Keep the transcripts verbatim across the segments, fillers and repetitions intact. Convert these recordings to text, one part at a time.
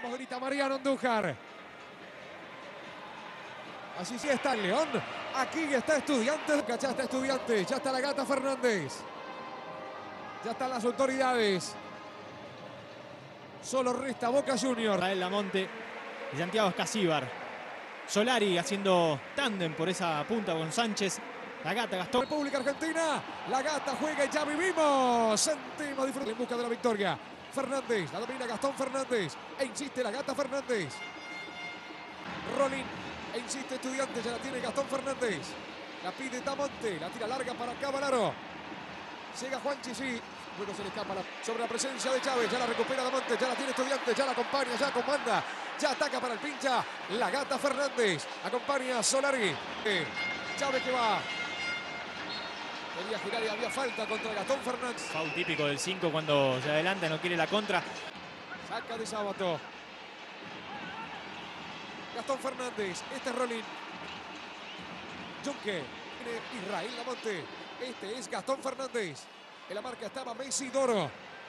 Vamos, grita Mariano Andújar. Así sí está el León. Aquí está Estudiantes. Ya está Estudiantes. Ya está la Gata Fernández. Ya están las autoridades. Solo resta Boca Juniors. Rafael Lamonte y Santiago Escasíbar. Solari haciendo tándem por esa punta con Sánchez. La Gata, Gastón. República Argentina. La Gata juega y ya vivimos. Sentimos disfrutar en busca de la victoria. Fernández. La domina Gastón Fernández. E insiste la Gata Fernández. Rolín. E insiste Estudiantes. Ya la tiene Gastón Fernández. La pide Damonte. La tira larga para Cavalaro. Llega Juanchi, sí. Luego se le escapa la, sobre la presencia de Chávez. Ya la recupera Damonte. Ya la tiene Estudiantes. Ya la acompaña. Ya comanda. Ya ataca para el pincha. La Gata Fernández. Acompaña a Solari. Eh, Chávez que va. Quería girar y había falta contra Gastón Fernández. Foul típico del cinco cuando se adelanta, no quiere la contra. Saca de Sábato. Gastón Fernández. Este es Rolín. Junque. Viene Israel Lamonte. Este es Gastón Fernández. En la marca estaba Messi Doro.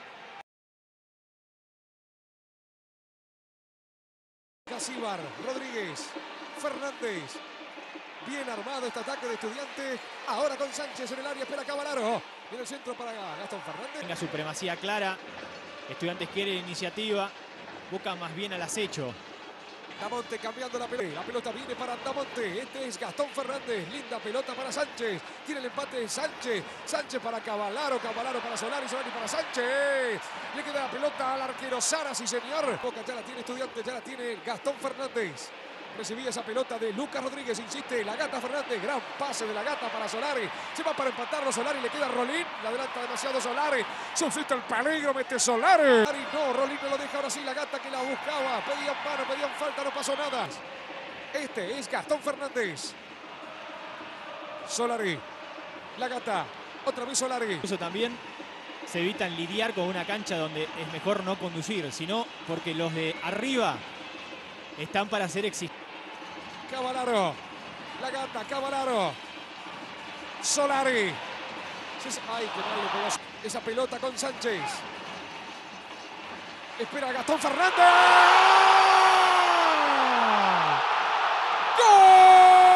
Casíbar. Rodríguez. Fernández. Bien armado este ataque de Estudiantes. Ahora con Sánchez en el área. Espera Cavalaro. Viene el centro para Gastón Fernández. Tenga supremacía clara. Estudiantes quiere iniciativa. Boca más bien al acecho. Damonte cambiando la pelota. La pelota viene para Damonte. Este es Gastón Fernández. Linda pelota para Sánchez. Tiene el empate de Sánchez. Sánchez para Cavalaro. Cavalaro para Solari. Solari para Sánchez. Le queda la pelota al arquero Sara. Sí, señor. Boca ya la tiene Estudiantes. Ya la tiene Gastón Fernández. Recibía esa pelota de Lucas Rodríguez, insiste, la Gata Fernández, gran pase de la Gata para Solari, se va para empatarlo Solari, le queda Rolín, la adelanta demasiado Solari, subsiste el peligro, mete Solari. No, Rolín no lo deja, ahora sí la Gata que la buscaba, pedían mano, pedían falta, no pasó nada. Este es Gastón Fernández. Solari, la Gata, otra vez Solari. Eso también se evitan lidiar con una cancha donde es mejor no conducir, sino porque los de arriba están para ser existentes. Cavalaro, la Gata, Cavalaro, Solari. Ay, qué mal le pegó esa pelota con Sánchez. Espera Gastón Fernández. ¡Gol!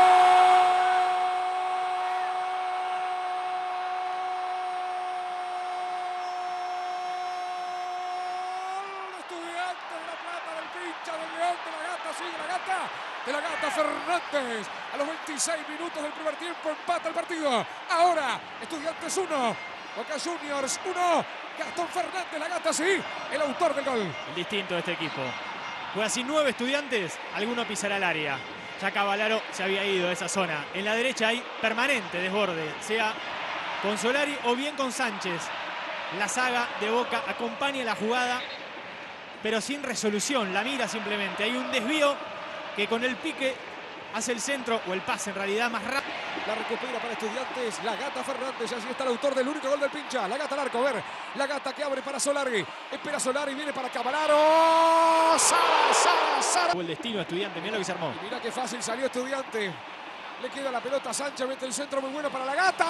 Estudiantes de La Plata, del pincha, del León, de la Gata, sigue la Gata. De la Gata Fernández. A los veintiséis minutos del primer tiempo empata el partido. Ahora, Estudiantes uno, Boca Juniors uno. Gastón Fernández, la Gata, sí, el autor del gol. El distinto de este equipo. Juega sin nueve Estudiantes, alguno pisará el área. Ya Cavalaro se había ido de esa zona. En la derecha hay permanente desborde, sea con Solari o bien con Sánchez. La saga de Boca acompaña la jugada, pero sin resolución, la mira simplemente. Hay un desvío que con el pique hace el centro, o el pase en realidad más rápido. La recupera para Estudiantes, la Gata Fernández, así está el autor del único gol del pincha. La Gata al arco, a ver, la Gata que abre para Solari, espera Solari, viene para Cavalaro. Sara, Sara, Sara. Fue el destino de Estudiantes, mira lo que se armó. Y mira qué fácil salió Estudiantes. Le queda la pelota a Sánchez, mete el centro muy bueno para la Gata.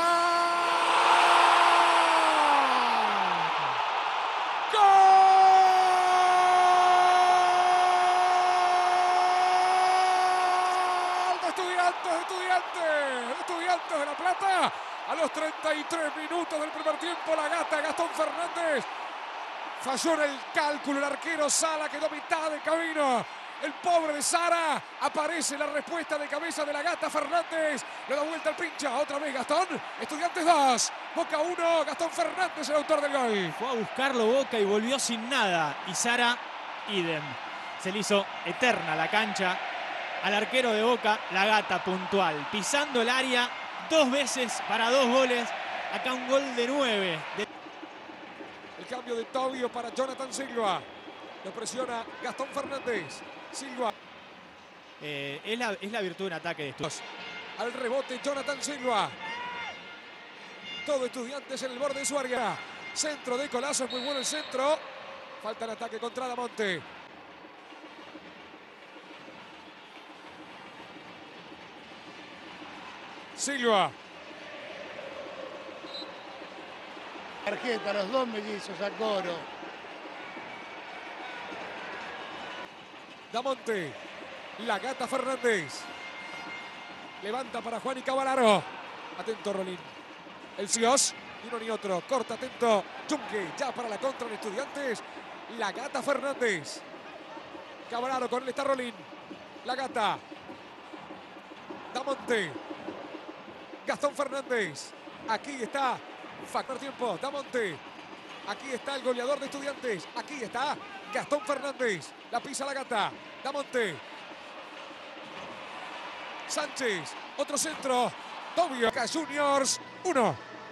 Estudiantes, Estudiantes de La Plata, a los treinta y tres minutos del primer tiempo, la Gata, Gastón Fernández, falló en el cálculo el arquero Sala, quedó mitad de camino, el pobre de Sara, aparece la respuesta de cabeza de la Gata Fernández, le da vuelta al pincha, otra vez Gastón, Estudiantes dos, Boca uno, Gastón Fernández el autor del gol. Fue a buscarlo Boca y volvió sin nada, y Sara, idem, se le hizo eterna la cancha. Al arquero de Boca, la Gata puntual, pisando el área dos veces para dos goles. Acá un gol de nueve. De... El cambio de Tobio para Jonathan Silva. Lo presiona Gastón Fernández. Silva. Eh, es, la, es la virtud de un ataque de estos. Al rebote Jonathan Silva. Todo Estudiantes en el borde de su área. Centro de Colazo, es muy bueno el centro. Falta el ataque contra Damonte. Silva. Tarjeta, los dos mellizos a Coro. Damonte. La Gata Fernández. Levanta para Juan y Cavallaro. Atento Rolín. El Sios. Ni uno ni otro. Corta, atento. Chunque. Ya para la contra de Estudiantes. La Gata Fernández. Cavallaro, con él está Rolín. La Gata. Damonte. Gastón Fernández. Aquí está. Factor tiempo. Damonte. Aquí está el goleador de Estudiantes. Aquí está Gastón Fernández. La pisa la Gata. Damonte. Sánchez. Otro centro. Tobio. Juniors. Uno.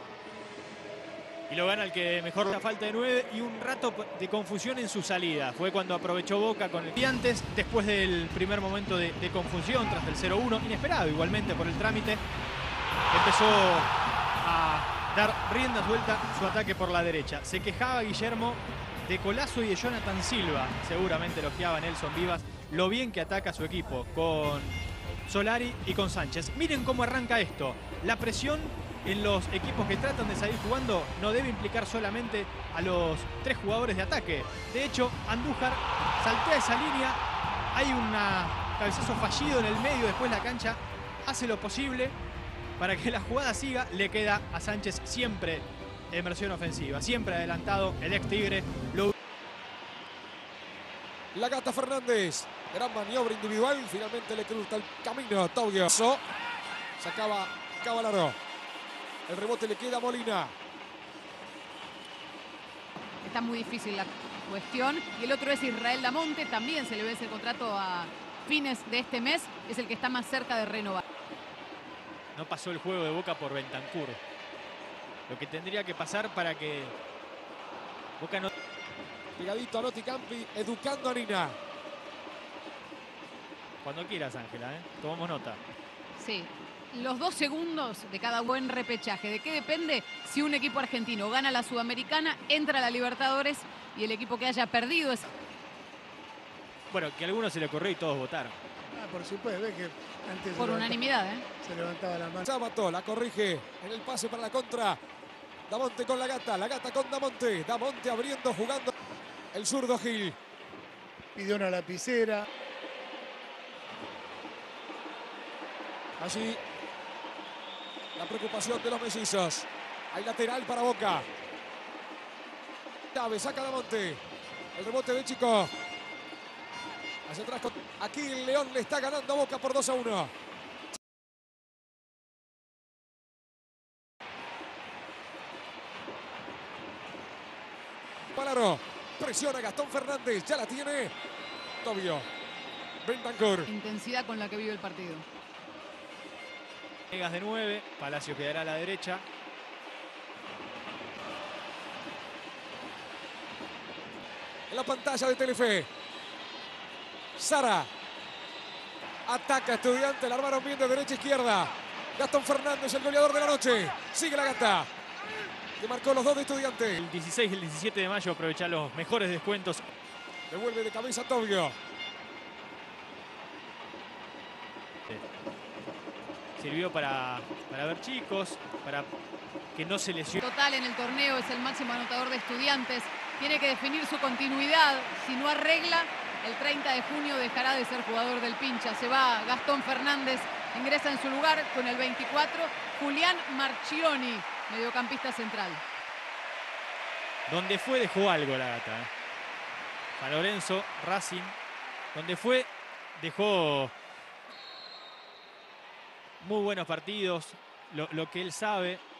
Y lo gana el que mejor la falta de nueve y un rato de confusión en su salida. Fue cuando aprovechó Boca con el Estudiantes después del primer momento de, de confusión tras el cero uno. Inesperado igualmente por el trámite. Empezó a dar rienda suelta su ataque por la derecha. Se quejaba Guillermo de Colazo y de Jonathan Silva. Seguramente elogiaba Nelson Vivas lo bien que ataca su equipo con Solari y con Sánchez. Miren cómo arranca esto. La presión en los equipos que tratan de salir jugando no debe implicar solamente a los tres jugadores de ataque. De hecho, Andújar saltea esa línea. Hay un cabezazo fallido en el medio. Después la cancha hace lo posible para que la jugada siga. Le queda a Sánchez siempre en versión ofensiva. Siempre adelantado el ex Tigre. Lo... La Gata Fernández. Gran maniobra individual. Finalmente le cruza el camino. Tobio. Sacaba Cavallaro. El rebote le queda a Molina. Está muy difícil la cuestión. Y el otro es Israel Damonte. También se le vence el contrato a fines de este mes. Es el que está más cerca de renovar. No pasó el juego de Boca por Bentancur. Lo que tendría que pasar para que Boca no... Pegadito a Noti Campi, educando a Nina. Cuando quieras, Ángela, ¿eh? Tomamos nota. Sí. Los dos segundos de cada buen repechaje. ¿De qué depende? Si un equipo argentino gana la Sudamericana, entra a la Libertadores y el equipo que haya perdido es... Bueno, que a algunos se le ocurrió y todos votaron. Ah, por supuesto, ves que antes Por unanimidad, ¿eh? se levantaba la mano. Sábato la corrige en el pase para la contra. Damonte con la Gata, la Gata con Damonte. Damonte abriendo, jugando. El zurdo Gil. Pidió una lapicera. Allí la preocupación de los mellizos. Hay lateral para Boca. Chávez saca Damonte. El rebote de Chico. Hacia atrás. Con... Aquí el León le está ganando a Boca por dos a uno. Cavallaro. Presiona Gastón Fernández. Ya la tiene. Tobio. Bentancur. Intensidad con la que vive el partido. Vegas de nueve, Palacio quedará a la derecha. En la pantalla de Telefe. Sara. Ataca Estudiante, la armaron bien de derecha a izquierda. Gastón Fernández, el goleador de la noche. Sigue la Gata. Que marcó los dos de Estudiante. El dieciséis y el diecisiete de mayo aprovecha los mejores descuentos. Devuelve de cabeza Tobio. Sirvió para, para ver chicos, para que no se lesione. Total en el torneo, es el máximo anotador de Estudiantes. Tiene que definir su continuidad. Si no arregla, el treinta de junio dejará de ser jugador del Pincha. Se va Gastón Fernández, ingresa en su lugar con el veinticuatro, Julián Marchioni, mediocampista central. Donde fue dejó algo la Gata. ¿eh? San Lorenzo, Racing. Donde fue dejó muy buenos partidos, lo, lo que él sabe.